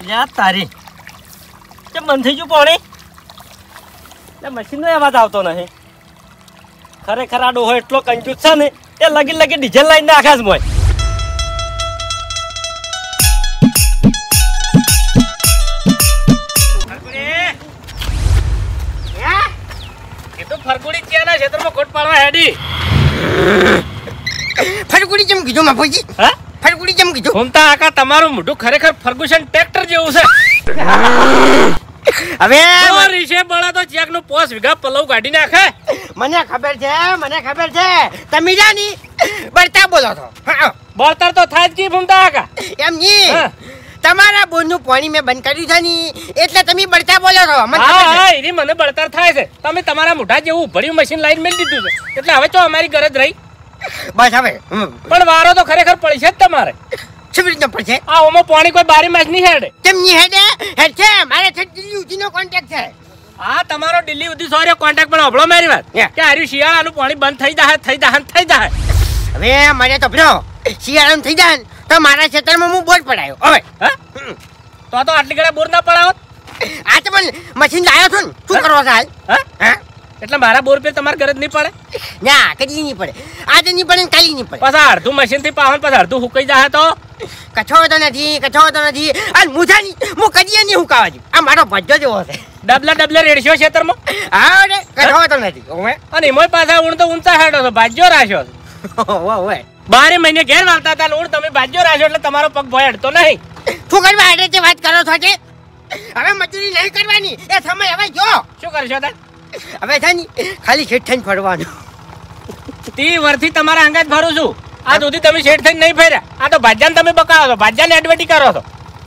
લ્યા તારી કેમ બંધ થઈ ગયું પાણી? એટલે મશીનનો અવાજ આવતો નહીં. ખરેખર આ ડોહો એટલો કંજૂસ છે ને એ લગી ડીઝલ લાઈન નાખે છે મોય. ફરગુડી ક્યાંના ક્ષેત્રમાં કોટ પાડવા હેડી? ફરગુડી કેમ કીધું માફુજી? હા ફરગુડી કેમ કીધું? ઘૂમતા આકા તમારું મોઢું ખરેખર ફર્ગુસન ટ્રેક્ટર જેવું છે. હવે રીશે બળા તો ચેક નું 5 વીઘા પલવ કાઢી નાખે. મને ખબર છે તમે જાની બળતા બોલો છો. બળતર તો થાય જ કે ઘૂમતા આકા એમ નહીં, તમારા બોરનું પાણી મેં બંધ કર્યું છે ની એટલે તમે બળતા બોલો છો. મને બળતર થાય છે. તમે તમારા મોઢા જેવું ભર્યું મશીન લાઈન મેલી દીધું છે એટલે હવે તો અમારી ગરજ રહી. બસ હવે પણ વારો તો ખરેખર પડશે જ તમારે. કેવી રીતના પડશે? આ ઓમાં પાણી કોઈ બારી માસ નહીં હેડે. કેમ નહીં હેડે? હેડ છે મારે દિલ્હી સુધીનો કોન્ટેક્ટ છે. હા તમારો દિલ્હી સુધી સોર્યો કોન્ટેક્ટ પણ હબળો મારી વાત કે આર્યું શિયાળાનું પાણી બંધ થઈ જાય. હવે મને તો ભરો શિયાળાનું થઈ જાય તો મારા ક્ષેત્રમાં હું બોર પડાયો. હવે તો આટલી ઘણા બોર ના પડાવો. આ તો પણ મશીન લાવ્યો છું ને શું કરવા હાલ? એટલે મારા બોર પે તમારે ગરજ નહીં પડે? ના કદી નહીં પડે. આજે નહીં પડે કાલી નહીં પડે. પછી અડધું મશીન થી પાવન પછી અડધું હુકાઈ જાય તો કચો તો નથી. અને મુઠાની હું કદી નહીં હુકાવા દઉં. આ મારો ભજ્જો જેવો છે. ડબલા રેડશો ખેતરમાં. હા રે કચો તો નથી. અને એમાં પાછા ઊણ તો ઊંચા હાડો છો ભાજ્યો રાખ્યો છો. 12 મહિને ઘેર વાળતા હતા ઊણ તમે ભાજ્યો રાખ્યો એટલે તમારો પગ ભય અડતો નહીં. શું કરવા હાડે તે વાત કરો છો કે હવે મજૂરી નહીં કરવાની એ સમય હવે જો શું કરશો તા? હવે છે ને ખાલી શેઠ થઈને ફરવાનું. 30 વર્ષથી તમારા અંગાજ ફરું છું. આ સુધી તમે શેઠ થઈને નહીં ફર્યા. આ તો ભાજ્યાને તમે બકાવો છો, ભાજ્યાને એડવર્ટી કરો છો.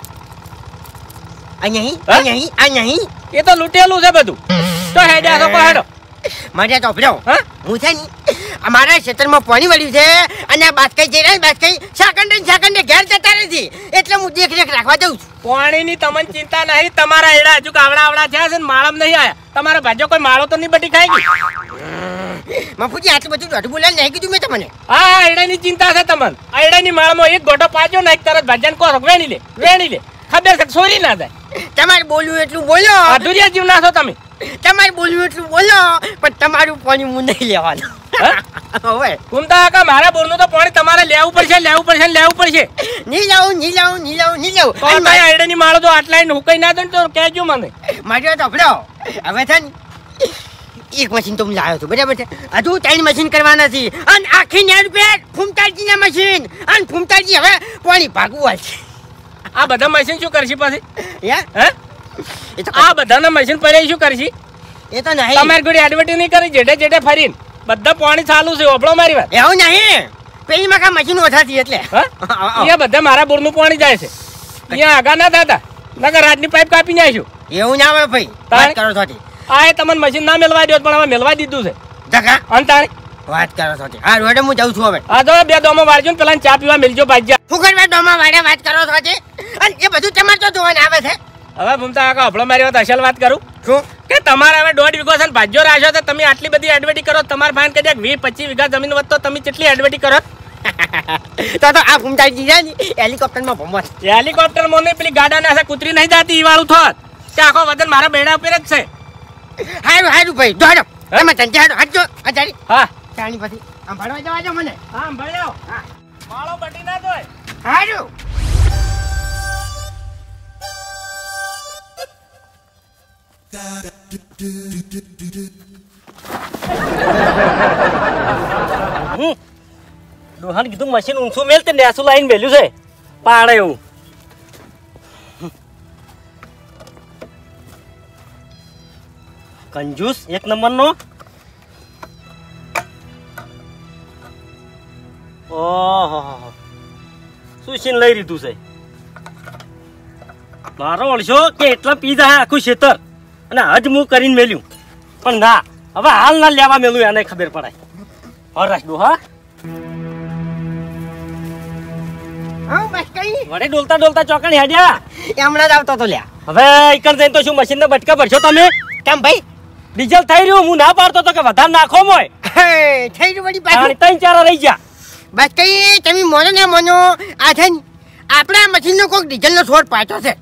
અહીં એ તો લૂટેલું છે બધું. તો હેડ્યા છો હેડો. મને તો ભરો હું છે ને અમારા ક્ષેત્રમાં પાણી વળ્યું છે અને આ બાસ્કઈ જઈ રહ્યા બાસ્કઈ સાકંડે ઘેર જતા નથી એટલે હું દેખરેખ રાખવા જઉં છું. પાણીની તમને ચિંતા નહીં. તમારા એડા હજુ આવડા થયા છે ને માળમ નહીં આયા. તમારા ભાજો કોઈ માળો તો નહીં બટી ખાઈ ગઈ. મફુજી આટલું બધું દોઢ બોલાલ નહીં કીધું મેં તમને. હા એડાની ચિંતા છે તમને. આ એડાની માળમાં એક ગોટો પાજો ને એક તરત ભાજ્યાને કહો વેણી લે ખબર છે સોરી ના જાય. તમારે બોલવું એટલું બોલો. અધૂરિયા જીવ ના છો તમે. તમારે બોલવું એટલું બોલો પણ તમારું પાણી હું નહીં લેવાનું. હવે ઘૂમતા કાકા મારા બોરનું તો પાણી તમારે લેવું પડશે. નહીં લાવું. એડાની માળો તો આટલા હુકાઈ ના દો તો કહેજો મને. મારે તો ભરો હવે છે ને એક મશીન તો હું લાવ્યો છું બરાબર છે. હજુ 3 મશીન કરવાના છે અને આખી નેર પે ફૂમતાજીના મશીન અને ફૂમતાજી હવે પાણી ભાગવું છે. આ બધા મશીન શું કરશે પછી? એ તો આ બધાના મશીન પડ્યા શું કરશે? એ તો નહીં તમારી જોડે એડવર્ટાઈઝ નહીં કરી જેડે ફરીને બધા પાણી ચાલુ છે. ઓબળો મારી વાત. એવું નહીં પેલી માં કા મશીન ઓછા છે એટલે એ બધા મારા બોરનું પાણી જાય છે. અહીંયા આગા ના થતા નકર રાજની પાઇપ કાપી નાખ્યું. એવું ના આવે ભાઈ વાત કરો છો. આ તમને મશીન ના મેળવા દો પણ હવે મેળવા દીધું છે. જગા અંતાણી વાત કરો છો. હા રોડે હું જાઉં છું હવે. હા તો 2 દોમો વાળજો ને પેલા ચા પીવા મેલજો ભાજ્યા. શું કરવા ડોમા વાળે વાત કરો છો અને એ બધું તમારે તો જોવાને આવે છે. હવે ભૂમતા કાકા હબળો મારી વાત અસલ વાત કરું શું કે તમારે હવે 1.5 વીઘો છે ભાજ્યો રાખ્યો તો તમે આટલી બધી એડવર્ટી કરો. તમારે ફાઈન કદાચ 20-25 વીઘા જમીન વધતો તમે કેટલી એડવર્ટી કરો? તો આ ફૂમતાજી છે ને હેલિકોપ્ટરમાં ભમવા. હેલિકોપ્ટરમાં નહીં પેલી ગાડાને હશે કૂતરી નહીં જાતી ઈ વાળું થોત કે આખો વજન મારા બેડા ઉપર જ છે. હારું ભાઈ દોડો તમે ચંચાડો હટજો અજારી. હા ચાણી પછી આમ ભરવા જવા દો મને. હા ભણ્યો. હા માળો બટી ના દોય. હારું ડોહાન કીધું મશીન ઊંચું મેલ તે નેસું લાઈન મેલ્યું છે પાડે એવું. કંજૂસ એક નંબરનો. ઓહો શું સીન લઈ લીધું છે મારો વળશો કે એટલા પી જાય આખું ખેતર અને હજ હું કરીને મેલ્યું પણ ના હવે હાલ ના લેવા મેલું એને ખબર પડાય. હા રાખજો. હા વડે ડોલતા ચોકણ હેડ્યા હમણાં જ આવતો તો લ્યા. હવે એકણ જઈને તો શું મશીન ને બટકા ભરશો તમે? કેમ ભાઈ ડીઝલ થઈ રહ્યું હું ના પાડતો તો કે વધારે નાખો મોય થઈ રહ્યું વળી પાછું 3-4 રહી ગયા. બસ કઈ તમે મોનો ને મોનો આ છે ને આપણા મશીન નો કોઈક ડીઝલ નો છોડ પાછો છે.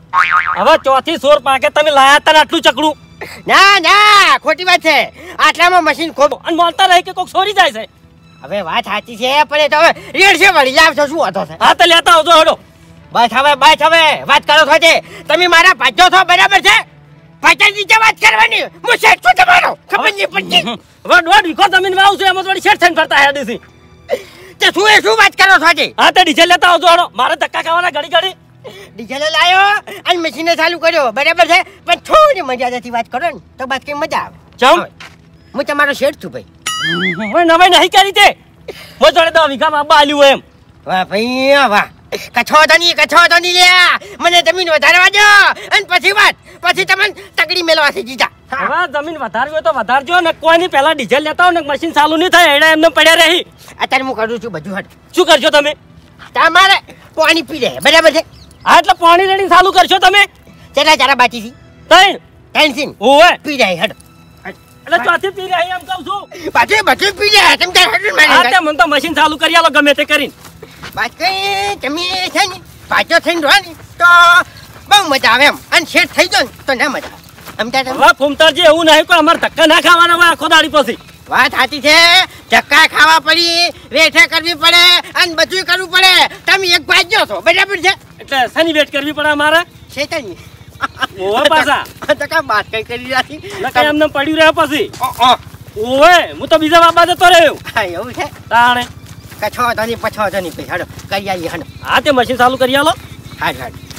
હવે ચોથી સોર પાકે તમે લાયા હતા ને આટલું ચકડું ના ના ખોટી વાત છે આટલામાં મશીન ખૂબ અને માનતા રહી કે કોક સોરી જાય છે. હવે વાત સાચી છે પણ એ તો હવે રેડ છે વળી લાવશો શું હતો છે હા તો લેતા આવજો હેડો. બસ હવે વાત કરો છો છે તમે મારા પાછો છો બરાબર છે પાછળ નીચે વાત કરવાની હું શેઠ છું તમારો ખબર નહીં પડતી હવે 1.5 વીઘો જમીન વાવું છું એમાં થોડી શેઠ થઈને ફરતા હેડી છે. તે શું વાત કરો છો છે હા તો ડીઝલ લેતા આવજો હેડો. મારે ધક્કા ખાવાના ઘડી ઘડી. ડીઝલ લાયો અને મશીને ચાલુ કર્યો બરાબર છે પણ થોડી મર્યાદાથી વાત કરો ને તો વાત કઈ મજા આવે ચમ હું તમારો શેઠ છું ભાઈ મેં નવાઈ નહીં કરી તે હું જોડે 10 વીઘામાં આબા આલ્યું એમ. વાહ ભાઈ વાહ કચ્છો તો નહીં લ્યા મને જમીન વધારવા દો અને પછી તમને તકડી મેળવાથી જીતા હવે જમીન વધારવી હોય તો વધારજો ને કોઈ નહીં. પહેલા ડીઝલ લેતા હો ને મશીન ચાલુ નહીં થાય એડા એમને પડ્યા રહી. અત્યારે હું કરું છું બધું હટ શું કરશો તમે? તમારે પાણી પી લે બરાબર છે હા એટલે પાણી રેડી ચાલુ કરશો તમે? ચારા બાકી છે ત્રણ ટેન્શન ઓવે પી જાય હટ એટલે ચોથી પી રહી એમ કહું છું. બધું પી જાય તમે તાર હટ હા તે મને તો મશીન ચાલુ કરી આલો ગમે તે કરીને. વાત કઈ તમે છે ને પાછો થઈને રહો ને તો બહુ મજા આવે એમ અને શેઠ થઈ જાય ને તો ના મજા આવે સમજ્યા તમે? હવે ફૂમતાજી એવું નહીં કોઈ અમારે ધક્કા ના ખાવાના હોય આખો દાડી પછી. વાત સાચી છે ધક્કા ખાવા પડી વેઠે કરવી પડે અને બધું કરવું પડે તમે એક ભાગ્યો છો બરાબર છે એટલે શેની વેટ કરવી પડે અમારે? શેતાની ઓવે પાછા ધક્કા વાત કઈ કરી રાખી નકર એમને પડ્યું રહે પછી. ઓવે હું તો બીજા બાબા જતો રહ્યો. હા એવું છે તાણે કચ્છો તો નહીં પછો તો નહીં હાડો કરી આવીએ હાડો હા તે મશીન ચાલુ કરી આલો. હાડ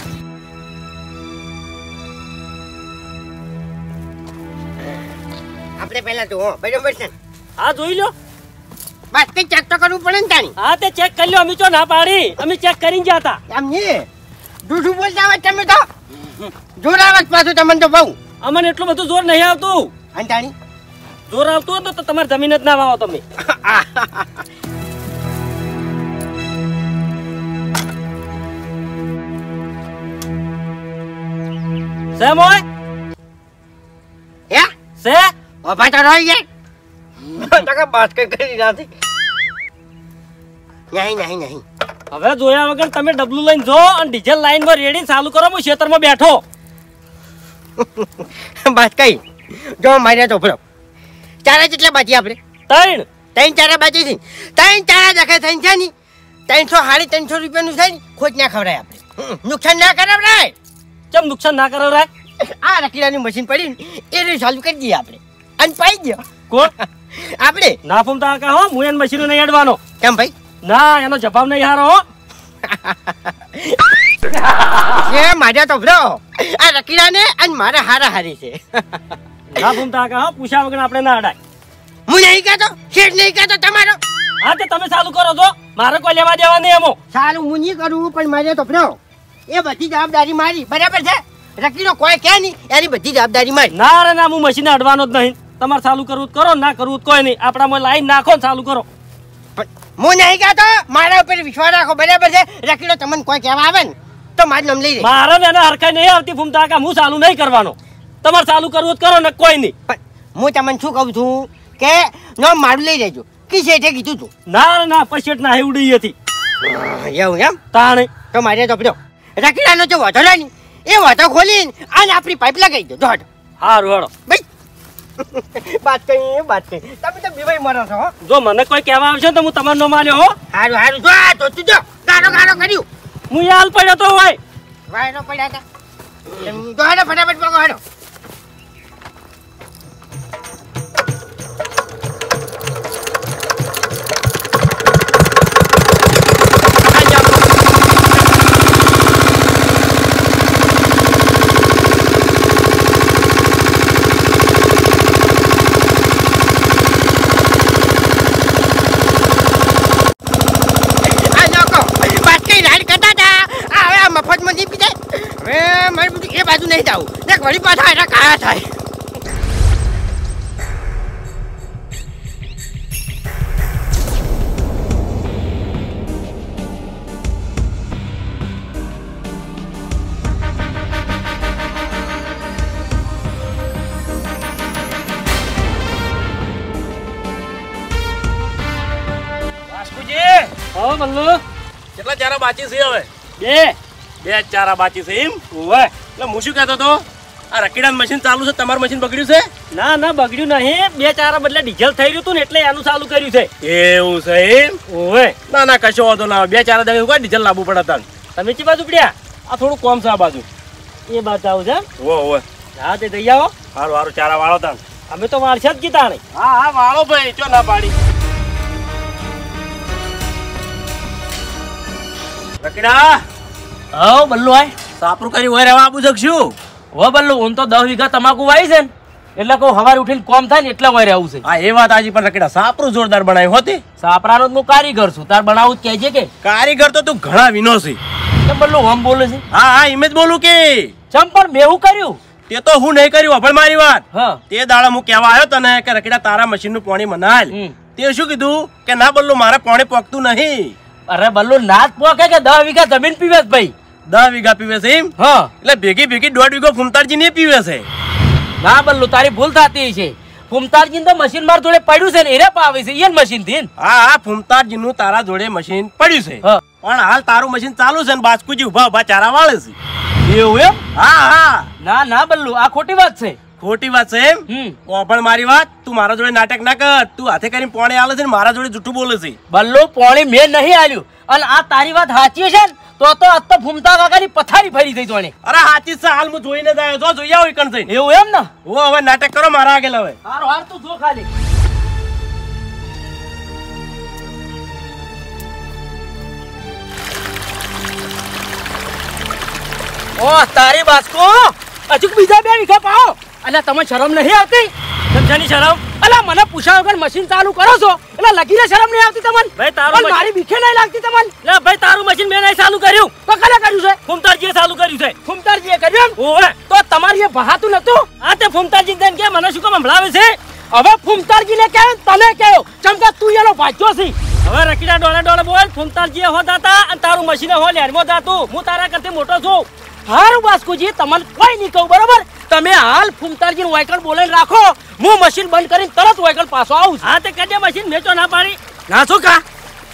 આપણે પહેલા તો બરાબર છે હા જોઈ લો. બસ કઈ ચેક તો કરવું પડે ને તાણી હા તે ચેક કરી લો. અમે ચો ના પાડી અમે ચેક કરીને ગયા હતા. એમ નહીં જૂઠું બોલતા હોય તમે તો જોર આવે પાછું તમને તો બહુ અમને એટલું બધું જોર નહીં આવતું. અને તાણી જોર આવતું હોય તો તમારી જમીન જ ના વાવો તમે. છે મોય હે છે ઓભા તો રહી જાય ટકા બાત કઈ કરી નથી નહીં હવે જોયા વગર તમે ડબલું લઈને જો અને ડીઝલ લાઈન માં રેડી ચાલુ કરો. હું ખેતરમાં બેઠો. બાત કઈ જો મારે તો ભરો ચારા જેટલા બાજી આપણે ત્રણ ચારા બાજી છે ત્રણ ચારા દેખાય થઈને છે ને 300 રૂપિયાનું છે ને ખોટ ના ખવડાય આપણે નુકસાન ના કરાવરાય. કેમ નુકસાન ના કરો રે? આ રકીલાની મશીન પડી ને એ રીત ચાલુ કરી દઈએ આપણે અને પાઈ ગયો કોણ આપણે ના ફૂમતા કહો હું એને મશીનો નહીં અડવાનો. કેમ ભાઈ ના એનો જવાબ નહીં હારો હો. એ માર્યા તો ભરો આ રકીલાને અને મારા હારી છે. ના ફૂમતા કહો પૂછ્યા વગર આપણે ના અડાય. હું નહીં કહેતો શેઠ નહીં કહેતો તમારો. હા તે તમે ચાલુ કરો છો. મારે કોઈ લેવા દેવા નહીં એમો. સારું હું નહીં કરું પણ મારે તો ભરો એ બધી જવાબદારી મારી બરાબર છે. રકીલો કોઈ કે નહીં એની બધી જવાબદારી મારી. ના રે ના હું મશીન અડવાનો જ નહીં. તમારે ચાલુ કરવું જ કરો ના કરવું જ કોઈ નહીં. આપણામાં લાઈન નાખો ને ચાલુ કરો. હું નહીં કહેતો મારા ઉપર વિશ્વાસ રાખો બરાબર છે. રકીલો તમને કોઈ કહેવા આવે ને તો મારું નામ લઈ લે. મારે ને એને હરખાઈ નહીં આવતી ફૂમતા કા હું ચાલુ નહીં કરવાનો. તમારે ચાલુ કરવું જ કરો ને કોઈ નહીં. હું તમને શું કહું છું કે નામ મારું લઈ લેજો કે શેઠે કીધું તું. ના ના પછેટ ના ઉડી હતી એવું એમ તાણે તો મારે તો પડ્યો રકીલાનો જો વાંધો ને એ વાંધો ખોલીને અને આપણી પાઇપ લગાવી દો દોઢ. હારું હેડો ભાઈ વાત કઈ તમે તો બીવાઈ મરો છો હો. જો મને કોઈ કહેવા આવશે તો હું તમારો નામ આલ્યો હો. હારું જો આ તો તું જો ગારો કર્યું હું યાલ પડ્યો તો હોય વાયરો પડ્યા હતા તો હાડો ફટાફટ પગો હાડો. એ બાજુ નહીં જાવ ને વળી પાછા એના કાયા થાય. વાસ્કુજી હા બલ્લુ કેટલા ચારા બાકી છે હવે? 2 બે ચારા બાકી છે એમ? ઓવે. એટલે હું શું કહેતો હતો, આ રકીડાનું મશીન ચાલુ છે, તમારું મશીન બગડ્યું છે? ના ના બગડ્યું નહીં, 2 ચારા બદલે ડીઝલ થઈ રહ્યું હતું ને એટલે એનું ચાલુ કર્યું છે. એવું છે એમ? ઓવે. ના ના કશો વાંધો ના, 2 ચારા દે કોઈ ડીઝલ લાવવું પડે તાન. તમે ચી બાજુ પડ્યા? આ થોડું કોમ છે આ બાજુ. એ બાજુ આવું છે એમ? ઓવે. હા તે જઈ આવો. હારું હારું ચારા વાળો તાન. અમે તો વાળશે જ કીધા નહીં. હા હા વાળો ભાઈ, ચો ના પાડી. રકીડા હવ બલ્લુ આય સાપરું કરી હોય રહેવા આપું શકશું? હો બલ્લુ હું તો 10 વીઘા તમાકુ વાવી છે ને એટલે કહું સવારે ઉઠીને કોમ થાય ને એટલે હોય રહેવું છે. હા એ વાત આજી, પણ રકીડા સાપરું જોરદાર બનાવ્યું હોતી. સાપરાનો જ હું કારીગર છું, તાર બનાવું જ કહેજે કે કારીગર તો તું ઘણા વિનો છે. કેમ બલ્લુ હમ બોલે છે? હા હા એમ જ બોલું કે ચમ પણ મેં હું કર્યું? તે તો હું નહીં કર્યું, પણ મારી વાત. હા તે દાડા હું કહેવા આવ્યો તને કે રકીડા તારા મશીન નું પાણી મનાલ. તે શું કીધું કે ના બલ્લુ મારે પાણી પોકતું નહીં. અરે બલ્લુ ના જ પોકે કે 10 વીઘા જમીન પીવે છે ભાઈ. 10 વીઘા પીવે છે એમ? હા એટલે ભેગી ભેગી 1.5 વીઘો ફૂમતારજી ને પીવે છે. ના બલ્લુ તારી ભૂલ થતી છે. ફૂમતારજી તો મશીન માર જોડે પડ્યું છે ને એને પાવે છે ઈયન મશીન થી. હા હા ફૂમતારજી નું તારા જોડે મશીન પડ્યું છે, હા. પણ હાલ તારું મશીન ચાલુ છે ને બાજકુજી ઉભા ઉભા ચારા વાળે છે. એવું એમ? હા હા ના ના બલ્લુ આ ખોટી વાત છે. ખોટી વાત છે એમ? પણ મારી વાત, તું મારા જોડે નાટક ના કર. તું હાથે કરીને પોણે આલે છે ને મારા જોડે જૂઠું બોલે છે. બલ્લુ પોણી મેં નહીં આલ્યું અને આ તારી વાત સાચી છે ને તો આજ તો ફૂમતા કાકાની પથારી ફરી થઈ જોણે. અરે હાચી છે, હાલ હું જોઈને જ આવ્યો. જો જોઈ આવો ઈકણ થઈને. એવું એમ ને? ઓ હવે નાટક કરો મારા આગળ હવે. હારું હાર તું જો ખાલી. ઓ તારી બાસ્કો હજુ બીજા 2 વીઘા પાઓ. અલ્યા તમે શરમ નહીં આવતી? સમજાની શરમ? અલ્યા મને પૂછ્યા વગર મશીન ચાલુ કરો છો એટલે લગીને શરમ નહીં આવતી તમને? ભાઈ તારું પણ મારી બીખે નહીં લાગતી તમને? લે ભાઈ તારું મશીન મેં નહીં ચાલુ કર્યું, તો કલે કર્યું છે? ફૂમતારજીએ ચાલુ કર્યું છે. ફૂમતારજીએ કર્યું એમ? ઓવે. તો તમારી એ ભહાતું નતું? આ તે ફૂમતારજી ને કે મને શું કામ સંભળાવે છે? હવે ફૂમતારજીને કહે તને કહ્યો ચમકા તું એનો ભાગ્યો છે. હવે રકીડા ડોળે ડોળે બોલ. ફૂમતારજીએ હો દાતા અને તારું મશીને હો લેરમાં દાતું. હું તારા કરતે મોટો છું. હારું બાસ્કુજી તમને કોઈ નહીં કહું બરોબર. તમે હાલ ફૂમતારજી વાયકલ બોલાઈને રાખો, હું મશીન બંધ કરીને તરત વાયકલ પાછો આવું છું. હા તે કદે મશીન મેચો ના પાડી ના શું કા?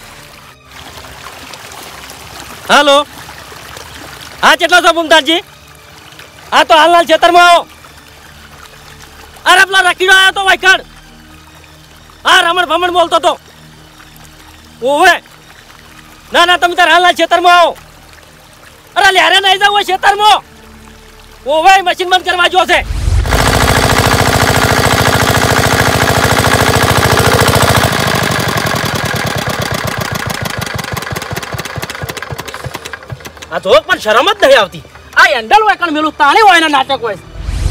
હાલો હા કેટલો છો ફૂમતારજી? હા તો હાલ ખેતરમાં આવો. અરે પેલા રકીડો આવ્યો તો વાયકલ. હા રમણ ભમણ બોલતો તો. ઓવે ના ના તમે તાર હાલ ખેતરમાં આવો. અરે લ્યારે નહીં જાવ ખેતરમાં. ઓવે મશીન બંધ કરવા જો છે. આ તો પણ શરમ જ નહીં આવતી. આ હેન્ડલ વાયકલ મેલું તાણે હોય ને નાટક હોય.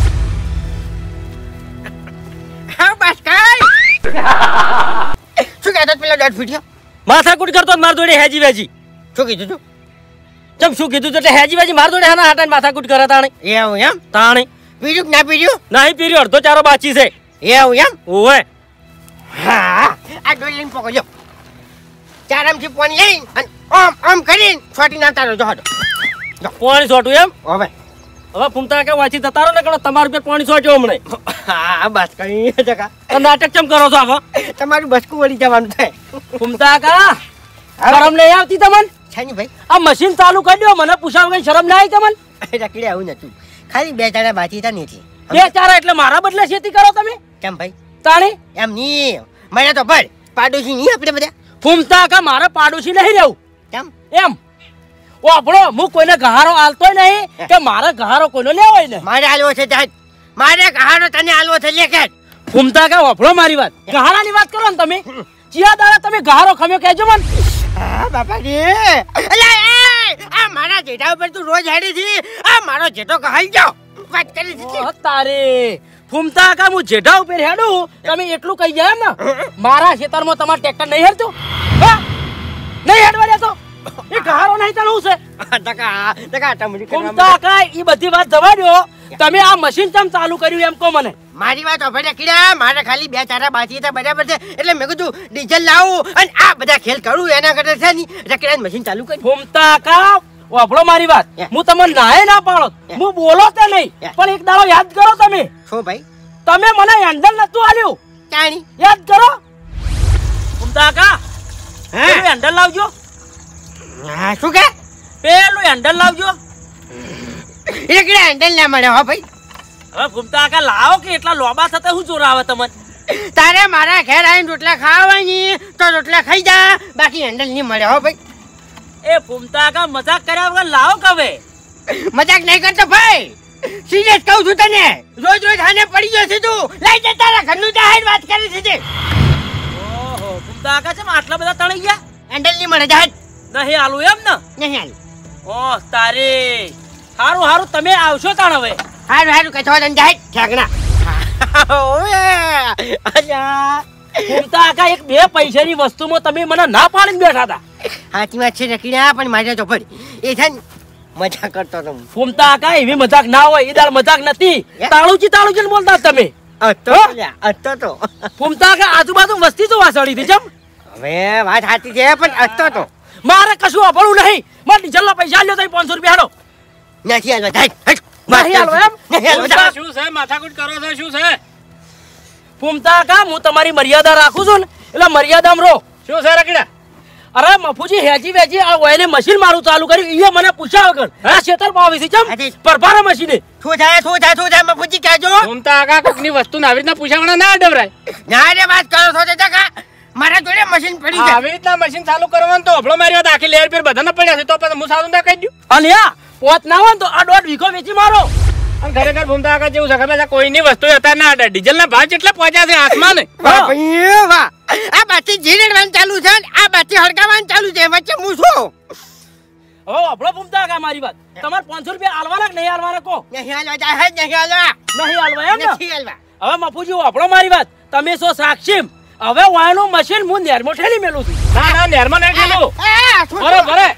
હા બસ કઈ શું કહેતો પેલો દોઢ ફૂટ્યો? માથાકૂટ કરતો માર જોડે હેજી વેજી. શું કીધું તું? ચમ શું કીધું એટલે હેજી વેજી માર જોડે હાના હાટાને માથાકૂટ કરે તાણે. એવું એમ? તાણે પીર્યું કે ના પીર્યું? નહીં પીર્યો, અડધો ચારો બાચી છે. એવું એમ? ઓવે હા આ ડોલ લઈને પકડજો. ચારામથી પાણી લઈને અને ઓમ ઓમ કરીને છોટી નાખતા રહો. જો પાણી છોટું એમ? હવે હવે ફૂમતા કે વાંચી જતા રહો ને કે તમારું પેટ પાણી છોટ્યો હમણે. હા બસ કઈ જગા તો નાટક ચમ કરો છો આમાં? તમારું બસકું વળી જવાનું થાય. ફૂમતા કા શરમ નહીં આવતી તમને? છે ને ભાઈ? આ મશીન ચાલુ કરી દો, મને પૂછાવ કઈ શરમ ના આવી તમને? રકડે આવું નતું, ખાલી 2 ચારા બાકી હતા ને એટલે. 2 ચારા એટલે મારા બદલે ખેતી કરો તમે? કેમ ભાઈ? તાણી એમ નહીં, મને તો ભર પાડોશી નહીં આપણે બધા. ફૂમતા કા મારે પાડોશી નહીં રહેવું કેમ? એમ ઓપડો હું કોઈને ગહારો આલતોય નહીં કે મારે ગહારો કોઈનો લેવો હોય ને. મારે આલવો છે જાત, મારે કહાનો તને આલવો છે લે કે. ફૂમતા કા ઓપડો મારી વાત. ગહારાની વાત કરો ને તમે. ચિયા દાડા તમે ગહારો ખમ્યો કહેજો મને. હા બાપા રે, અલા એ આ મારા જેઠા ઉપર તું રોજ હેડી છી. આ મારો જેઠો કહાઈ જાવ વાત કરી દીધી. ઓ તારે ફૂમતા કા હું જેઠા ઉપર હેડું તમે એટલું કહી જાય એમ ને? મારા ખેતરમાં તમાર ટ્રેક્ટર નહીં હેડતું? હા નહીં હેડવા દેતો? એ ગહારો નહીં તણું છે. ટકા ટકા ટમડી ફૂમતા કા ઈ બધી વાત જવા દો. તમે આ મશીન ચમ ચાલુ કર્યું એમ કહો મને. મારી વાત ઓફરે કીડા, મારે ખાલી 2 ચારા બાકી હતા બરાબર છે, એટલે મેં કીધું ડીઝલ લાવું અને આ બધા ખેલ કરું એના કરતા છે ની રકડાન મશીન ચાલુ કરી. ફૂમતા કા વાપરો મારી વાત. હું તમને નાય ના પાડો, હું બોલો તે નહીં, પણ એક દાડો યાદ કરો તમે. શું ભાઈ? તમે મને હેન્ડલ નતું આલ્યું, ચાણી યાદ કરો. ફૂમતા કા પેલું હેન્ડલ લાવજો. હા શું કે? પેલું હેન્ડલ લાવજો. રેકડા હેન્ડલ ના મળે હો ભાઈ. હવે ફૂમતા કાકા લાવો કે એટલા લોબા થતા શું જોર આવે તમને? તારે મારા ઘેર આવીને રોટલા ખાવાની તો રોટલા ખાઈ જા, બાકી હેન્ડલ નહીં મળે હો ભાઈ. એ ફૂમતા કાકા મજાક કર્યા વગર લાવો કવે. મજાક નહીં કરતો ભાઈ, સિરિયસ કહું છું તને. રોજ રોજ હાને પડી ગયો છે તું. લઈ જા તારા ઘરનું જાહેર વાત કરી છે તે. ઓહો ફૂમતા કાકા ચમ આટલા બધા તણાઈ ગયા? હેન્ડલ નહીં મળે જાહેર નહીં આલું એમ ને? નહીં હાલ. ઓહ તારી હારું હારું તમે આવશો તાણ હવે. હારું હારું કચો તને જાહેર ઠેકણા. ઓએ અલ્યા ફૂમતા કાકા એક બે પૈસાની વસ્તુમાં તમે મને ના પાડીને બેઠા હતા. સાચી વાત છે રકીડા, પણ મારે તો ભાઈ એ છે ને મજા કરતો તો. ફૂમતા કાકા એવી મજાક ના હોય, એ દાળ મજાક નથી. તાળુજી બોલતા તમે. અતો તો ફૂમતા કાકા આજુબાજુ વસ્તી તો વાસળી હતી જમ. હવે વાત સાચી છે, પણ અતો તો મારે કશું અભળવું નહીં. મારે ડીઝલના પૈસા આલ્યો તો 500 રૂપિયા હાલો. નથી હાલવા જાય. નહીં હાલો એમ? નહીં હાલવા જાય. શું છે માથાકૂટ કરો છો? શું છે? ફૂમતા કાકા હું તમારી મર્યાદા રાખું છું ને એટલે મર્યાદામાં રહો. શું છે રકડા? અરે મફુજી હેજી વેજી આ ઓઇલે મશીન મારું ચાલુ કર્યું એ મને પૂછ્યા વગર આ શેતર પાવી છે ચમ પરભારા મશીને. શું થાય મફુજી કહેજો. ઘૂમતા આકા કોકની વસ્તુ આવી રીતના પૂછાવણા ના ડબરાય. ના રે વાત કરો છો કાકા, મારા જોડે મશીન પડ્યું છે. આવી રીતના મશીન ચાલુ કરવાનું તો અભળો મારી વાત આખી લેર પેર બધાને પડ્યા છે તો પછી હું સારું ના કહી દઉં. અને આ પોત ના હોય ને તો આ 1.5 વીઘો વેચી મારો. અને ખરેખર ઘૂમતા આકા જેવું છે ખબર છે કોઈની વસ્તુ અત્યારે ના અડે. ડીઝલ ના ભાવ કેટલા પહોંચ્યા છે આસમાને. વાહ ભાઈ વાહ. આ બાથી જીરેડવાનું ચાલુ છે ને આ બાથી હળગાવાનું ચાલુ છે, વચ્ચે હું છું. હવે આપણો ફૂમતા કાકા મારી વાત તમારે 500 રૂપિયા આલવાના કે નહીં આલવાના કહો. નહીં હાલવા જાય, નહીં હાલવા. નહીં આલવા એમ ને? નથી હાલવા. હવે મફુજી આપણો મારી વાત તમે શું સાક્ષી હવે વાયનું મશીન હું નેરમાં ઠેલી મેલું છું. ના ના નેરમાં નહીં ગયેલું. ભરે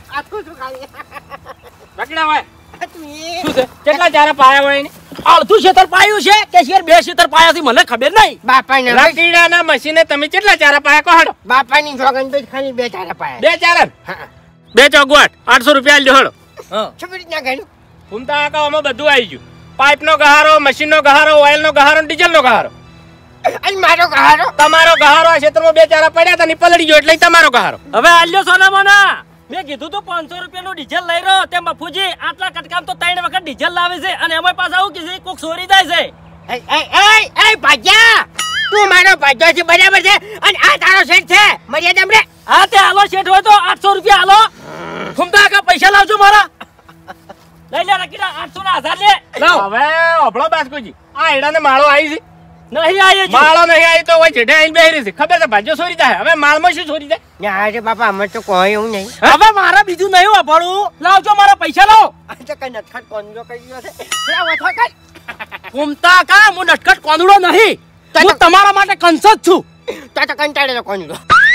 રકડા હોય શું છે? કેટલા ચારા પાયા હોય ને? અડધું ક્ષેત્ર પાયું છે કે શેર 2 ક્ષેત્ર પાયા થી મને ખબર નહીં. બાપાને રકીડાના મશીને તમે કેટલા ચારા પાયા કહો હડો? બાપાની જોગન તો ખાલી 2 ચારા પાયા. 2 ચારા હા 2 ચોગવાટ 800 રૂપિયા આલજો હડો. હા છબી રીતના ગયું. ઘૂમતા આકા આમાં બધું આવી ગયું. પાઇપનો ગહારો, મશીનનો ગહારો, ઓઇલનો ગહારો, ડીઝલનો ગહારો. અને મારો કહારો તમારો ગહારો આ ક્ષેત્રમાં 2 ચારા પડ્યા હતા ને પલળી ગયો એટલે ઈ તમારો ગહારો. હવે આલ્યો સોના મોના મેં કીધું તો 500 રૂપિયાનું ડીઝલ લઈ રહ્યો તે મફુજી આટલા કટકામ તો 3 વખત ડીઝલ લાવે છે અને એમાં પાછા આવું કે કોક ચોરી જાય છે. એ ભાગ્યા તું મારો ભાગ્યો છે બરાબર છે, અને આ તારો શેઠ છે મર્યાદા રે. હા તે હાલો શેઠ હોય તો 800 રૂપિયા હાલો. ફૂમતા કાકા પૈસા લાવજો મારા. લઈ લે રકીડા 800 ના 1000 લે. લાવ. હવે ઓભળો બાસ્કુજી આ હેડાને માળો આવી છે. નહીં આયે જો. માળો નહીં આવી તો હોય જેઠે આઈને બેહી રહી છે. ખબર છે ભાજો ચોરી જાય. હવે માળમાં શું ચોરી જાય? ના રે બાપા અમે તો કોઈ એવું નહીં. હવે મારા બીજું નહીં વાપરવું. લાવજો મારા પૈસા લાવો. આ તો કઈ નટખટ કોંજો કરી ગયો છે. લે વઠો કર. ફૂમતા કા હું નટખટ કોંદડો નહીં. હું તમારા માટે કંસ જ છું. તો કંટાળેલો કોંજો.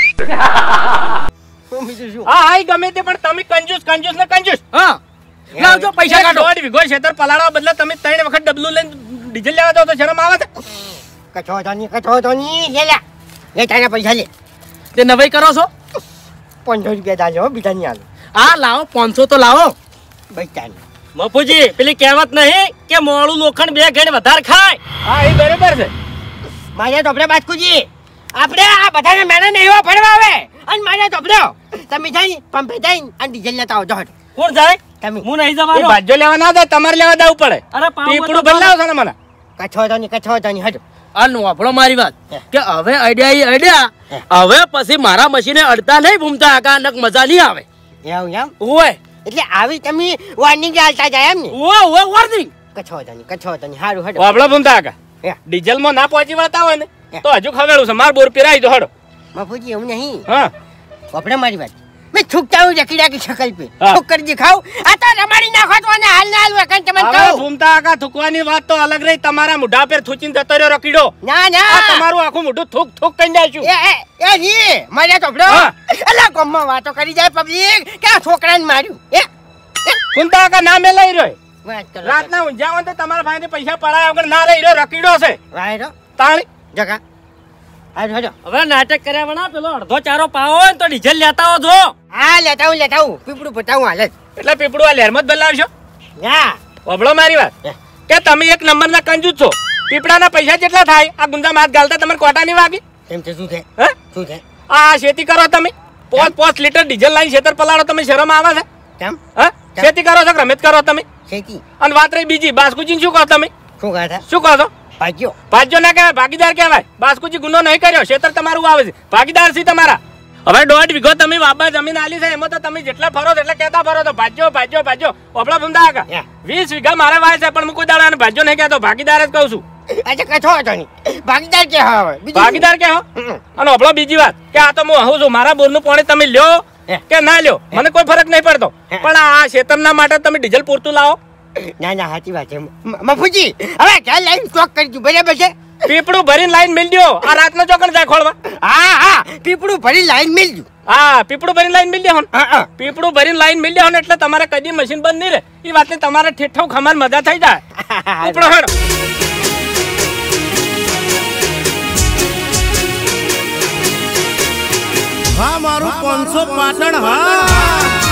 હું બીજું શું? હા હા ગમે તે પણ તમે કંજૂસ ને કંજૂસ. હા લાવજો પૈસા કાઢો. 1.5 વીઘો ક્ષેત્ર પલાળવા બદલે તમે 3 વખત ડબલું લઈને ડીઝલ લેવા જાવ તો શરમ આવે છે? કચો તો ની લે લે. લે તારા પૈસા લે. તે નવાઈ કરો છો? 500 રૂપિયા દાજો બીજા નહીં આલો. હા લાવો 500 તો લાવો. ભાઈ ચાલ. મફુજી પેલી કહેવત નહીં કે મોળું લોખંડ 2 ઘેડ વધારે ખાય. હા એ બરોબર છે. મારે ધોપડે બાસ્કુજી આપણે આ બધાને મેળે નહીં એવા ફરવા આવે, અને મારે ધોપડો તમે જઈ પંપે જઈ અને ડીઝલ લેતા આવજો. કોણ જાય? તમે. હું નહીં એ જવાનો. ભાજો લેવા ના જાય તમારે લેવા જવું પડે. અરે પાવ પીપળું બદલાવો છો ને મને. કચો તો ની હટ. આનું વાપરો મારી વાત કે હવે આઈડિયા હવે પછી મારા મશીને અડતા નહીં ભૂમતા આકા નક મજા નહીં આવે. એવું એમ? ઓય એટલે આવી તમે વાર્નિંગ આલતા જાય એમ ને? ઓય વોર્નિંગ. કચો તો ની હારું હટ. વાપડો ભૂમતા આકા હે. ડીઝલમાં ના પહોંચી વળતા હોય ને તો હજુ ખવેલું છે. માર બોર પીરાઈ દો હડો. બાપુજી એવું નહીં. હા આપણે મારી વાત મેં છૂકતા હું રકીડા की शकल पे હા. છોકર જી ખાવ આ તો રમાડી નાખો તો ને હાલ ના હાલ વકન તમને હવે કહું. ભૂમતા આકા થૂકવાની વાત તો અલગ રહી. તમારા મોઢા પર થૂચીને જતો રહ્યો રકીડો. ના આ ના તમારું આખું મોઢું થૂક થૂક કરી નાખ્યું. એ રી મારે તો બ્રો હા. અલા ગમમાં વાતો કરી જાય પબ્લિક કે આ છોકરાને માર્યું. ભૂમતા આકા ના મેં લઈ રહ્યો. વાત કરો રાતના ઊંઝાવા તો તમારા ભાઈને પૈસા પડાયા વગર ના લઈ રહ્યો. રકીડો છે વાયરો તાળી. જગા હાલ હજો. હવે નાટક કર્યા વના પેલો અડધો ચારો પાવો હોય ને તો ડીઝલ લેતા આવો જો. હા લેતા હું પીપડું પતાવું હાલ જ. એટલે પીપળું આ લહેરમાં જ બદલાવશો. ના વબળો મારી વાત કે તમે એક નંબરના કંજૂસ છો. પીપળાના પૈસા કેટલા થાય? આ ગુંદામાં હાથ ગાલતા તમને કોટા નહીં વાગી? એમ છે શું છે હે? શું છે આ ખેતી કરો તમે 5 લીટર ડીઝલ લાઈન ખેતર પલાળો તમે શરમ આવે છે? કેમ હા ખેતી કરો છો કે રમેત કરો તમે ખેતી અને વાત રહી બીજી બાસ્કુજી શું કહો તમે શું કહે શું કહો છો ભાગ્યો ભાજ્યો ના કહેવાય ભાગીદાર કહેવાય બાસ્કુજી ગુનો નહીં કર્યો ખેતર તમારું આવે છે ભાગીદાર છે તમારા હવે 1.5 વીઘો તમે બાબા જમીન આલી છે એમાં તો તમે જેટલા ફરો છો એટલા કહેતા ફરો તો ભાજ્યો ભાજ્યો ભાજ્યો ઓપડા ફમદા આગા 20 વીઘા મારે વાય છે પણ હું કોઈ દાડા ભાજ્યો નહીં કહેતો ભાગીદાર જ કહું છું અચ્છા કથો હતો નહીં ભાગીદાર કે હવે ભાગીદાર કે હો અને ઓપડો બીજી વાત કે આ તો હું આવું છું મારા બોરનું પાણી તમે લ્યો કે ના લ્યો મને કોઈ ફરક નહીં પડતો પણ આ ખેતરના માટે તમે ડીઝલ પૂરતું લાવો ના ના સાચી વાત છે મફુજી હવે ક્યાં લાઈન સ્ટોક કરી દઉં બરાબર છે પીપળું ભરીને લાઈન મેલ દો આ રાતનો ચોકડ જાય ખોળવા હા હા પીપળું ભરી લાઈન મેલજો હા પીપળું ભરીને લાઈન મેલ દે પીપળું ભરીને લાઈન મેલ દે એટલે તમારે કદી મશીન બંધ નહીં રહે એ વાતને તમારે ઠેઠો ખમાર મજા થઈ જાય ઉપડો હેડો હા મારું 500 પાટણ હા